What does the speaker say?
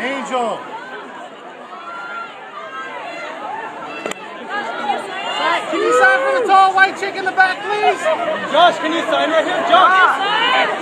Angel. Can you sign for the tall white chick in the back, please? Josh, can you sign right here? Josh!